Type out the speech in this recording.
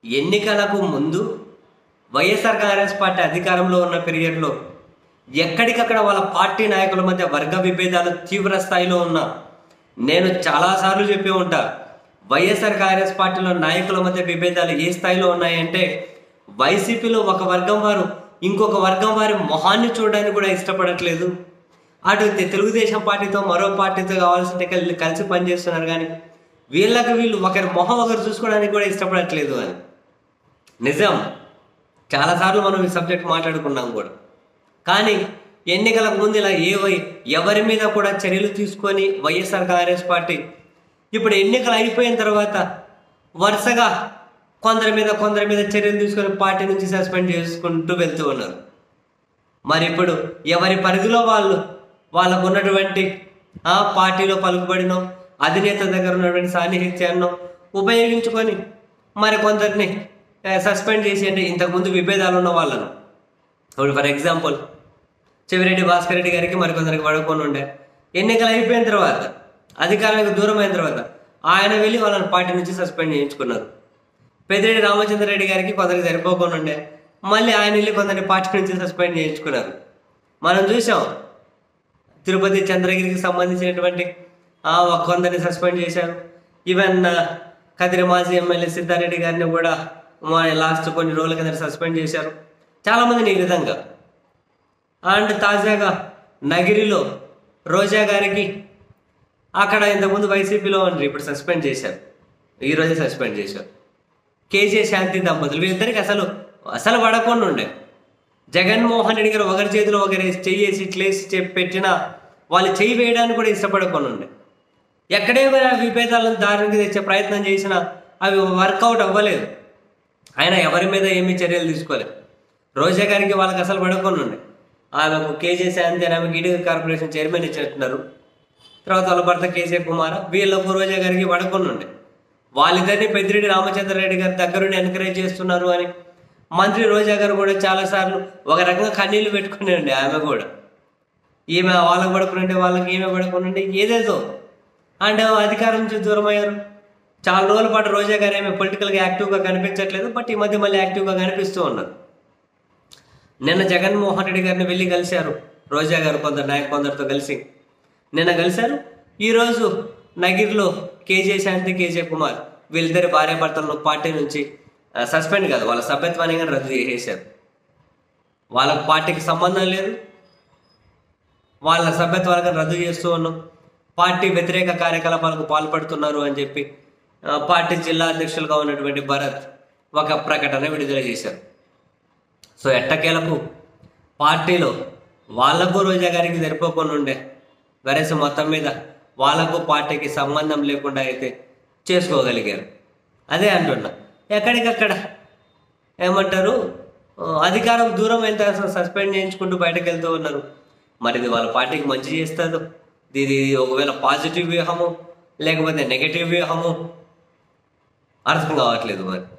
ఎన్నికలకు ముందు వైఎస్ఆర్ కాంగ్రెస్ పార్టీ అధికారంలో ఉన్న పీరియడ్లో ఎక్కడికక్కడ వాళ్ళ పార్టీ నాయకుల మధ్య వర్గ విభేదాలు తీవ్ర స్థాయిలో ఉన్న నేను చాలాసార్లు చెప్పి ఉంటా. వైఎస్ఆర్ కాంగ్రెస్ పార్టీలో నాయకుల మధ్య విభేదాలు ఏ స్థాయిలో ఉన్నాయంటే వైసీపీలో ఒక వర్గం వారు ఇంకొక వర్గం వారి మొహాన్ని చూడడానికి కూడా ఇష్టపడట్లేదు. అటు తెలుగుదేశం పార్టీతో మరో పార్టీతో కావాల్సింటే కలిసి పనిచేస్తున్నారు, కానీ వీళ్ళు ఒకరి మొహం ఒకరు చూసుకోవడానికి కూడా ఇష్టపడట్లేదు అని నిజం. చాలాసార్లు మనం ఈ సబ్జెక్ట్ మాట్లాడుకున్నాం కూడా. కానీ ఎన్నికలకు ముందు ఇలా ఎవరి మీద కూడా చర్యలు తీసుకొని వైఎస్ఆర్ కాంగ్రెస్ పార్టీ ఇప్పుడు ఎన్నికలు అయిపోయిన తర్వాత వరుసగా కొందరి మీద చర్యలు తీసుకొని పార్టీ నుంచి సస్పెండ్ చేసుకుంటూ వెళ్తూ ఉన్నారు. మరి ఇప్పుడు ఎవరి పరిధిలో వాళ్ళకు ఉన్నటువంటి ఆ పార్టీలో పలుకుబడినో అధినేత దగ్గర ఉన్నటువంటి సాన్నిహిత్యాన్ని ఉపయోగించుకొని మరి కొందరిని సస్పెండ్ చేసి, అంటే ఇంతకుముందు విభేదాలు ఉన్న వాళ్ళను, ఇప్పుడు ఫర్ ఎగ్జాంపుల్ చెవిరెడ్డి భాస్కర్ రెడ్డి గారికి మరికొందరికి పడుకొని ఉండే, ఎన్నికలు అయిపోయిన తర్వాత అధికారానికి దూరం అయిన తర్వాత ఆయన వెళ్ళి వాళ్ళని పార్టీ నుంచి సస్పెండ్ చేయించుకున్నారు. పెద్దిరెడ్డి రామచంద్రరెడ్డి గారికి కొందరికి సరిపోకుండా ఉండే, మళ్ళీ ఆయన వెళ్ళి కొందరిని పార్టీ నుంచి సస్పెండ్ చేయించుకున్నారు. మనం చూసాం తిరుపతి చంద్రగిరికి సంబంధించినటువంటి కొందరిని సస్పెండ్ చేశారు. ఈవెన్ కదిరి మాజీ ఎమ్మెల్యే సిద్ధారెడ్డి గారిని కూడా లాస్ట్ కొన్ని రోజుల కింద సస్పెండ్ చేశారు. చాలామందిని ఈ విధంగా. అండ్ తాజాగా నగిరిలో రోజా గారికి అక్కడ ఇంతకుముందు వైసీపీలో ఉన్నారు, ఇప్పుడు సస్పెండ్ చేశారు, ఈరోజే సస్పెండ్ చేశారు. కేజే శాంతి దంపతులు వీళ్ళిద్దరికి అసలు పడకుండా ఉండే. జగన్మోహన్ రెడ్డి గారు ఒకరి చేతిలో ఒకరి చెయ్యేసి ఇట్లేసి పెట్టినా వాళ్ళు చెయ్యి వేయడానికి కూడా ఇష్టపడకుండా ఉండే. ఎక్కడేమైనా విభేదాలను దారికి తెచ్చే ప్రయత్నం చేసినా అవి వర్కౌట్ అవ్వలేదు. ఆయన ఎవరి మీద ఏమీ చర్యలు తీసుకోలేదు. రోజా గారికి వాళ్ళకి అసలు పడకుండా ఉండే. ఆమెకు కేజే శాంతి అని ఆమెకు ఈడీ కార్పొరేషన్ చైర్మన్ ఇచ్చినట్టున్నారు. తర్వాత వాళ్ళ భర్త కేసీ కుమార్, వీళ్ళకు రోజా గారికి పడకుండా ఉండే. వాళ్ళిద్దరిని పెద్దిరెడ్డి రామచంద్రరెడ్డి గారి దగ్గరుండి ఎంకరేజ్ చేస్తున్నారు అని మంత్రి రోజా గారు కూడా చాలాసార్లు ఒక రకంగా కన్నీళ్లు పెట్టుకుని ఉండే. ఆమె కూడా ఈమె వాళ్ళకి పడుకుని వాళ్ళకి ఈమె పడుకుని ఏదేదో అంటే అధికారం నుంచి దూరం అయ్యారు. చాలా రోజుల పాటు రోజా గారు ఏమి పొలిటికల్గా యాక్టివ్గా కనిపించట్లేదు, బట్ ఈ మధ్య మళ్ళీ యాక్టివ్గా కనిపిస్తూ ఉన్నారు. నిన్న జగన్మోహన్ రెడ్డి గారిని వెళ్ళి కలిశారు రోజా గారు, కొందరితో కలిసి నిన్న కలిశారు. ఈరోజు నగిరిలో కేజే శాంతి, కేజే కుమార్ వీళ్ళిద్దరి భార్యాభర్తలను పార్టీ నుంచి సస్పెండ్ కాదు, వాళ్ళ సభ్యత్వాన్ని కానీ రద్దు చేసేశారు. వాళ్ళకు పార్టీకి సంబంధం లేదు, వాళ్ళ సభ్యత్వాన్ని రద్దు చేస్తూ ఉన్నాం, పార్టీ వ్యతిరేక కార్యకలాపాలకు పాల్పడుతున్నారు అని చెప్పి పార్టీ జిల్లా అధ్యక్షులుగా ఉన్నటువంటి భరత్ ఒక ప్రకటన విడుదల చేశారు. సో ఎట్టకేలకు పార్టీలో వాళ్లకు రోజా గారికి సరిపోకుండా ఉండే వెరసి మొత్తం మీద వాళ్ళకు పార్టీకి సంబంధం లేకుండా అయితే చేసుకోగలిగారు. అదే అంటున్నా, ఎక్కడికక్కడ ఏమంటారు అధికారం దూరం అయితే సస్పెండ్ చేయించుకుంటూ బయటకు వెళ్తూ ఉన్నారు. మరి ఇది వాళ్ళ పార్టీకి మంచి చేస్తుందో, ఇది ఒకవేళ పాజిటివ్ వ్యూహము లేకపోతే నెగటివ్ వ్యూహము అర్థం కావట్లేదు మరి.